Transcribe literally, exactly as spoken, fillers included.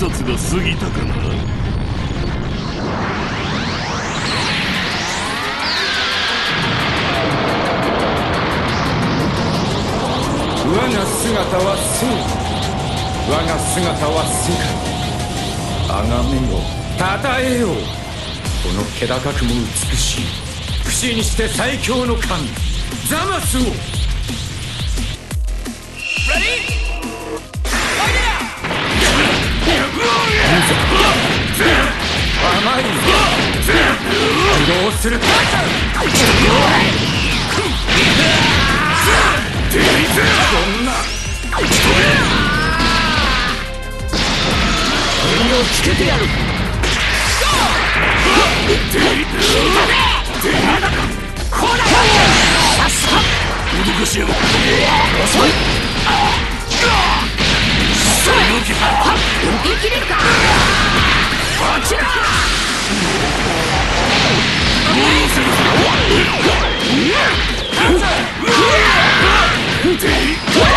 殺が過ぎたかな。 我が姿は生、我が姿は世界。崇めよ、称えよう。この気高くも美しい、不死にして最強の神ザマスを。甘いぞ。どうする。こんな首をつけてやる。こらさっさ脅かしやがって。遅い。それのけ受け切れるか。こちらどうする。